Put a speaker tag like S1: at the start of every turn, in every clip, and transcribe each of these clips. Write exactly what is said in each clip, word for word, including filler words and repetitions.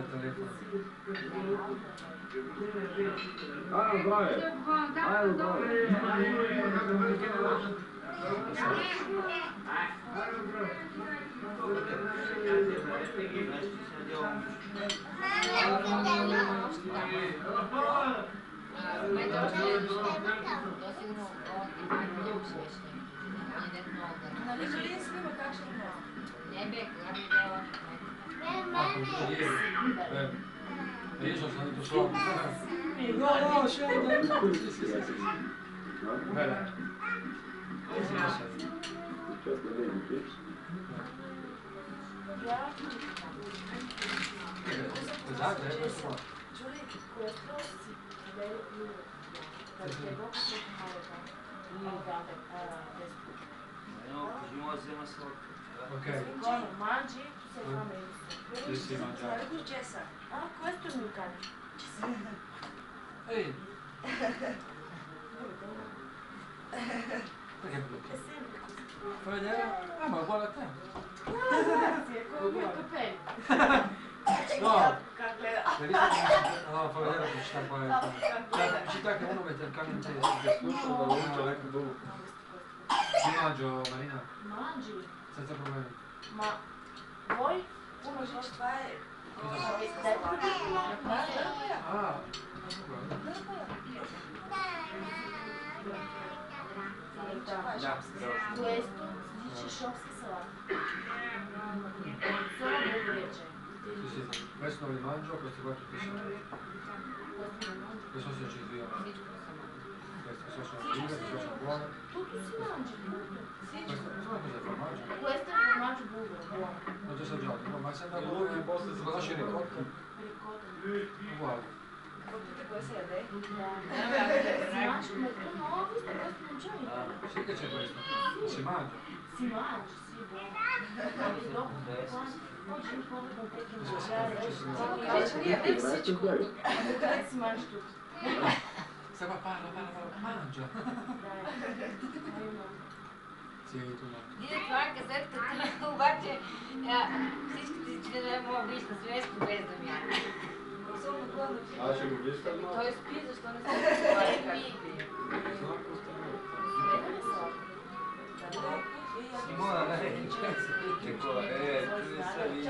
S1: del telefono.
S2: Ah, lo trovi? Ah, lo trovi?
S3: Нали Kalin snima как ще има?
S4: Не бе, когато дава.
S1: Io sono stato solo.
S2: No, no, scende. Sì, sì, sì.
S1: Bella. Esatto, è questo qua. Ok.
S3: Mangi, tu sei fame.
S1: Sì, sì, mangiare.
S3: Ah, questo è il mio cane.
S1: Ehi. Perché blocchi?
S3: È sempre così.
S1: Fai vedere? Ah, ma è uguale a te.
S3: Ah, grazie, come i miei capelli.
S1: No. No, fai vedere la pubblicità qua. C'è la pubblicità che uno mette il cane in testa. Io mangio, Marina.
S3: Mangi?
S1: Senza problemi.
S3: Ma voi? Uno ci fai?
S1: Ah.
S3: Questo si dice shopski salat. Solo bulgarice.
S1: Sì, sì, questo non li mangio, questi qua tutti sono. Questo sono io. Questi sono vive, questi sono buone.
S3: Tutto si mangia, tutto.
S1: Questo non cos'è il formaggio?
S3: Questo è il formaggio bulgaro, buono.
S1: Non ti assaggiato, no, ma se andavo in posto si conosce il ricotta?
S3: Ricotta.
S1: Uguale.
S3: Potete questo è lei? Si mangia come tu no, ho visto questo non c'è.
S1: Sì che c'è questo. Si mangia.
S3: Si mangia, sì, buono. Oggi dopo, oggi un po' con te che mangiare. Si mangia tutto.
S1: Stai qua, parla, parla, parla, mangia. Sì, tu no.
S4: Ние това касетата, обаче всичките членове могат да виждат свестно без да мяга.
S2: А, ще го виж как малко?
S4: Той спи, защо не се разговаря как спи?
S5: Simona, dai, che cosa? Eh, tu ne sai.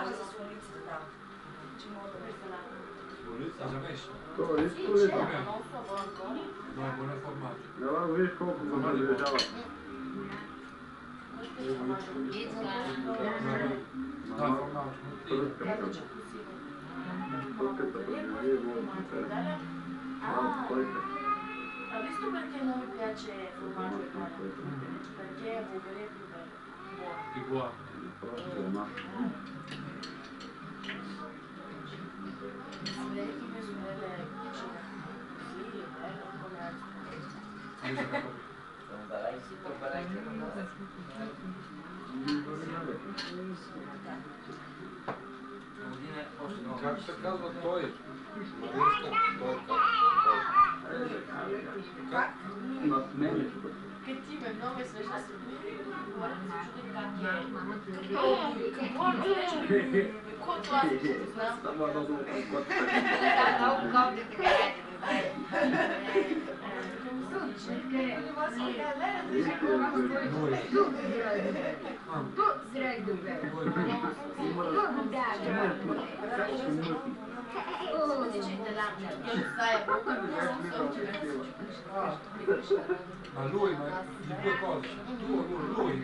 S1: L'hai già messo?
S2: To, res poleti.
S1: No, è buono il formaggio.
S2: Ne vam veš koliko formaggio ležava?
S1: No, il formaggio.
S2: Porcata prelevo,
S3: Ah, ha visto perché non mi piace il formaggio italiano? Perché a Bulgaria è più bello. Buono.
S1: Più buono.
S3: Vedi che mia sorella è cucina. Sì, è bello come altro.
S5: Sono barai, si può barai che non ho.
S1: Как се казва той? Как?
S2: На сменичко.
S3: Che me non mi sei stato guarda se giudica che buono è quanto ha
S2: Stava da dove?
S4: Да, много готин така е.
S1: Ma lui, ma di due cose, tu o lui? Lui.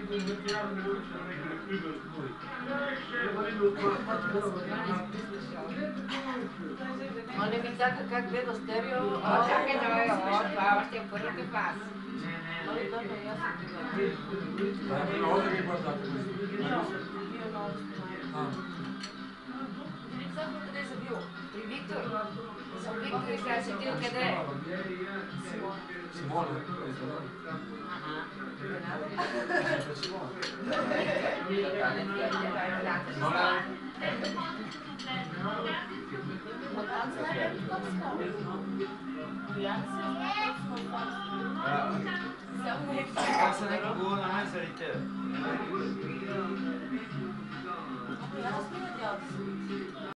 S4: Он не ми чака как гледа стерео. О, чакай да ме, о, това още е първите фаз. Той да не я съм
S1: Ma la prima volta che guardate questo?
S3: Io no,
S1: Ah.
S4: Utilizzato къде съм бил? При Виктор. Съм Виктор и сега седил къде е?
S1: Simone.
S4: Ага.
S1: Sempre Simone.
S5: Как се нека го на мен заради тебе?
S3: Ja, das bin ich ja.